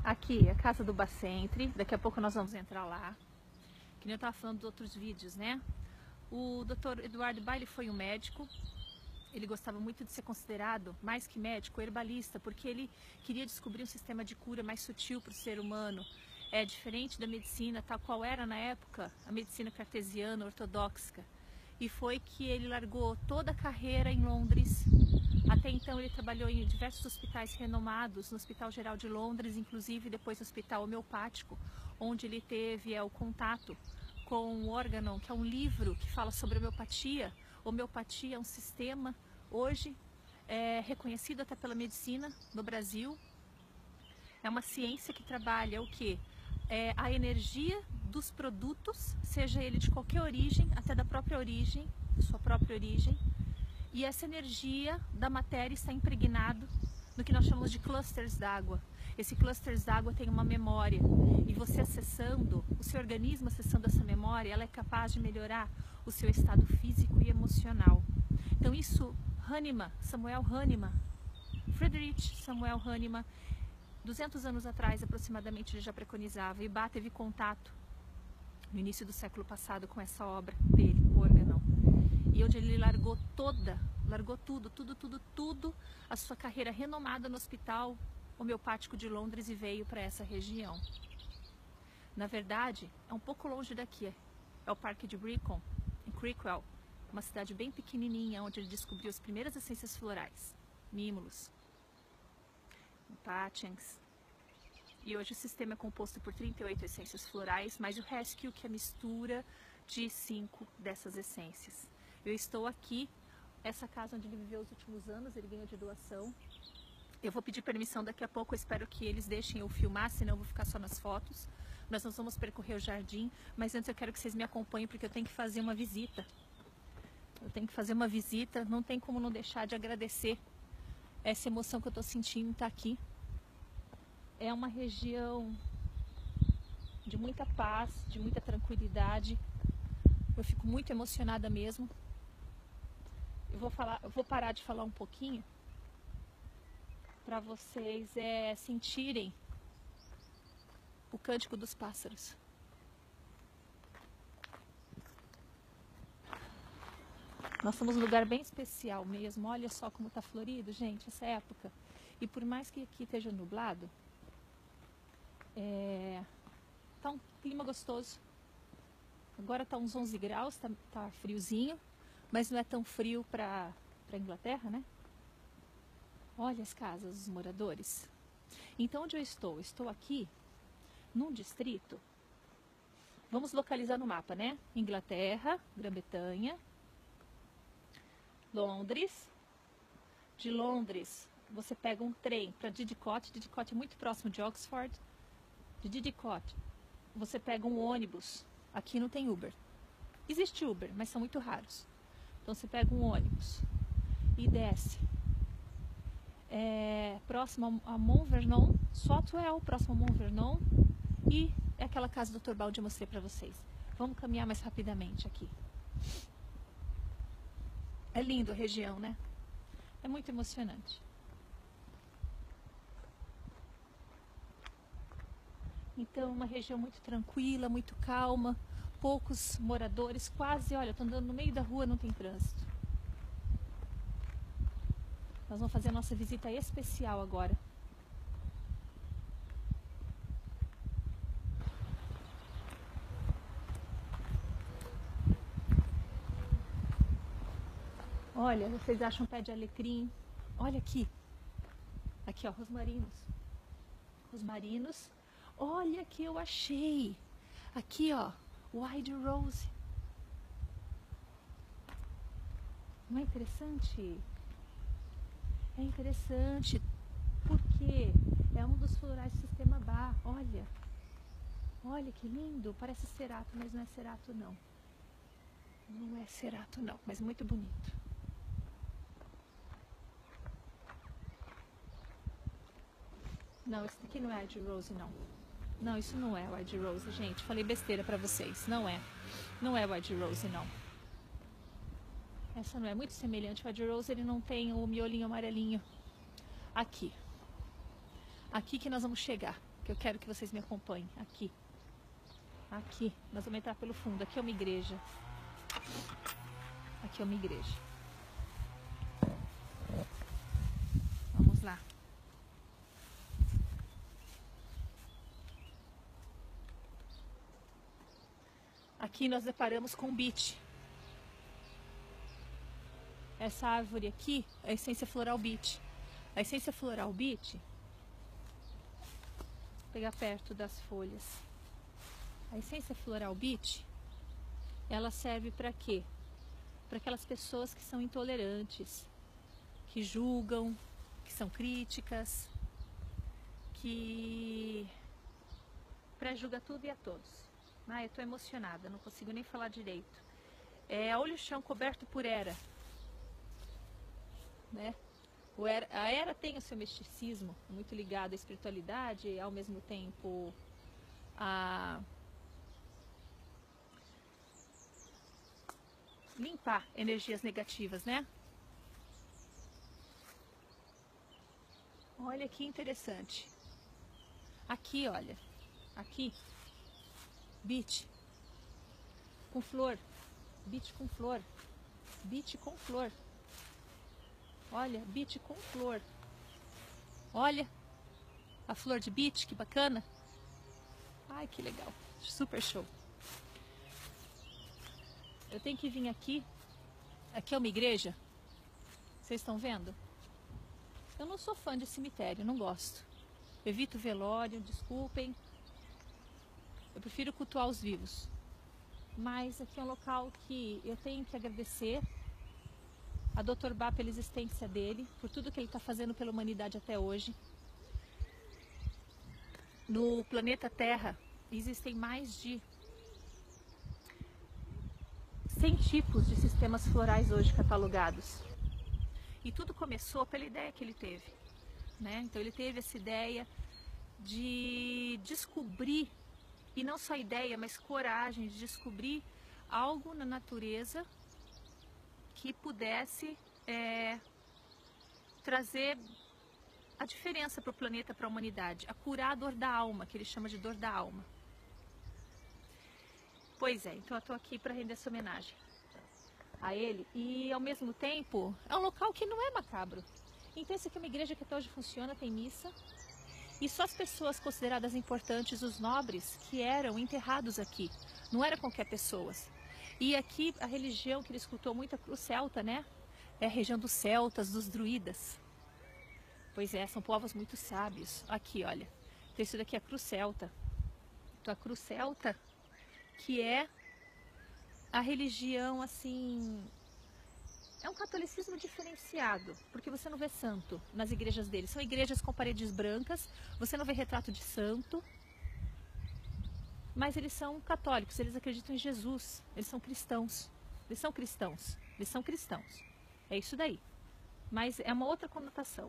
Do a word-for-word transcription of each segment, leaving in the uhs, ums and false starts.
Aqui, a casa do Bacentre. Daqui a pouco nós vamos entrar lá. Que nem eu estava falando dos outros vídeos, né? O doutor Eduardo Bailey foi um médico. Ele gostava muito de ser considerado, mais que médico, herbalista, porque ele queria descobrir um sistema de cura mais sutil para o ser humano. É diferente da medicina, tal qual era na época, a medicina cartesiana, ortodoxa. E foi que ele largou toda a carreira em Londres. Até então ele trabalhou em diversos hospitais renomados, no Hospital Geral de Londres, inclusive depois no Hospital Homeopático, onde ele teve é, o contato com o Organon, que é um livro que fala sobre homeopatia. Homeopatia é um sistema, hoje, é, reconhecido até pela medicina no Brasil. É uma ciência que trabalha o quê? É, a energia dos produtos, seja ele de qualquer origem, até da própria origem, sua própria origem. E essa energia da matéria está impregnado no que nós chamamos de clusters d'água. Esse clusters d'água tem uma memória e você acessando, o seu organismo acessando essa memória, ela é capaz de melhorar o seu estado físico e emocional. Então isso, Hahnemann, Samuel Hahnemann, Friedrich Samuel Hahnemann, duzentos anos atrás aproximadamente ele já preconizava, e Bach teve contato no início do século passado com essa obra dele, o Organon. E onde ele largou toda, largou tudo, tudo, tudo, tudo, a sua carreira renomada no Hospital Homeopático de Londres e veio para essa região. Na verdade, é um pouco longe daqui, é o Parque de Brecon, em Crickwell, uma cidade bem pequenininha, onde ele descobriu as primeiras essências florais, mímulos, patiens. E hoje o sistema é composto por trinta e oito essências florais, mais o Rescue, que é a mistura de cinco dessas essências. Eu estou aqui, essa casa onde ele viveu os últimos anos, ele ganhou de doação. Eu vou pedir permissão daqui a pouco, eu espero que eles deixem eu filmar, senão eu vou ficar só nas fotos. Nós não vamos percorrer o jardim, mas antes eu quero que vocês me acompanhem, porque eu tenho que fazer uma visita. Eu tenho que fazer uma visita, não tem como não deixar de agradecer essa emoção que eu estou sentindo em estar aqui. É uma região de muita paz, de muita tranquilidade. Eu fico muito emocionada mesmo. Eu vou falar, eu vou parar de falar um pouquinho para vocês é, sentirem o cântico dos pássaros. Nós estamos num lugar bem especial mesmo. Olha só como está florido, gente, essa época. E por mais que aqui esteja nublado, é, tá um clima gostoso. Agora tá uns onze graus, tá, tá friozinho, mas não é tão frio para para Inglaterra, né? Olha as casas dos moradores. Então onde eu estou? Estou aqui num distrito. Vamos localizar no mapa, né? Inglaterra, Grã-Bretanha, Londres. De Londres você pega um trem para Didcot. Didcot é muito próximo de Oxford. De Didcot você pega um ônibus. Aqui não tem Uber. Existe Uber, mas são muito raros. Então você pega um ônibus e desce. É, próximo a Mont Vernon, Sotwell, próximo a Mont Vernon. E é aquela casa do doutor Baldi que eu mostrei para vocês. Vamos caminhar mais rapidamente aqui. É lindo a região, né? É muito emocionante. Então, uma região muito tranquila, muito calma, poucos moradores, quase, olha, eu tô andando no meio da rua, não tem trânsito. Nós vamos fazer a nossa visita especial agora. Olha, vocês acham pé de alecrim? Olha aqui. Aqui, ó, rosmarinos. Rosmarinos. Olha que eu achei. Aqui, ó, Wild Rose. Não é interessante? É interessante porque é um dos florais do sistema Bach. Olha. Olha que lindo. Parece cerato, mas não é cerato não. Não é cerato não, mas muito bonito. Não, esse aqui não é Wild Rose não. Não, isso não é Wild Rose, gente. Falei besteira pra vocês. Não é. Não é Wild Rose, não. Essa não é muito semelhante. O Wild Rose, ele não tem o miolinho amarelinho. Aqui. Aqui que nós vamos chegar. que eu quero que vocês me acompanhem. Aqui. Aqui. Nós vamos entrar pelo fundo. Aqui é uma igreja. Aqui é uma igreja. Vamos lá. Aqui nós deparamos com o beech. Essa árvore aqui é a essência floral beech. A essência floral beech, vou pegar perto das folhas. A essência floral beech, ela serve para quê? Para aquelas pessoas que são intolerantes, que julgam, que são críticas, que pré-julga tudo e a todos. Ah, eu estou emocionada, não consigo nem falar direito. É, olha o chão coberto por era. Né? O era, a era tem o seu misticismo, muito ligado à espiritualidade e ao mesmo tempo a limpar energias negativas, né? Olha que interessante. Aqui, olha, aqui, beech com flor, beech com flor, beech com flor. Olha, beech com flor. Olha a flor de beech, que bacana. Ai, que legal. Super show. Eu tenho que vir aqui. Aqui é uma igreja. Vocês estão vendo? Eu não sou fã de cemitério, não gosto. Evito velório, desculpem. Eu prefiro cultuar os vivos. Mas aqui é um local que eu tenho que agradecer a doutor Bá pela existência dele, por tudo que ele está fazendo pela humanidade até hoje. No planeta Terra existem mais de cem tipos de sistemas florais hoje catalogados. E tudo começou pela ideia que ele teve, né? Então ele teve essa ideia de descobrir, e não só ideia, mas coragem de descobrir algo na natureza que pudesse é, trazer a diferença para o planeta, para a humanidade, a curar a dor da alma, que ele chama de dor da alma. Pois é, então eu estou aqui para render essa homenagem a ele, e ao mesmo tempo é um local que não é macabro. Então essa aqui é uma igreja que até hoje funciona, tem missa, e só as pessoas consideradas importantes, os nobres, que eram enterrados aqui, não era qualquer pessoas. E aqui a religião que ele escutou muito, a cruz celta, né? É a região dos celtas, dos druidas. Pois é, são povos muito sábios. Aqui, olha, então isso daqui é a cruz celta. Então a cruz celta, que é a religião, assim, é um catolicismo diferenciado, porque você não vê santo nas igrejas deles. São igrejas com paredes brancas, você não vê retrato de santo. Mas eles são católicos, eles acreditam em Jesus, eles são cristãos, eles são cristãos, eles são cristãos, é isso daí, mas é uma outra conotação.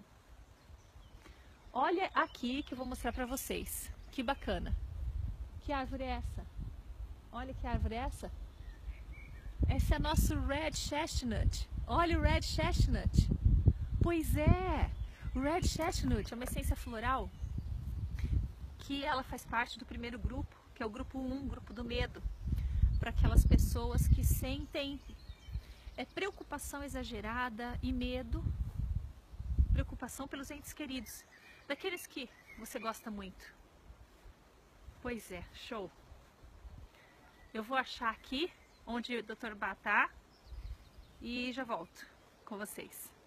Olha aqui que eu vou mostrar para vocês, que bacana, que árvore é essa? Olha que árvore é essa? Esse é nosso Red Chestnut, olha o Red Chestnut, pois é, o Red Chestnut é uma essência floral que ela faz parte do primeiro grupo, que é o grupo um, grupo do medo, para aquelas pessoas que sentem é, preocupação exagerada e medo, preocupação pelos entes queridos, daqueles que você gosta muito. Pois é, show. Eu vou achar aqui onde o doutor Bá tá e já volto com vocês.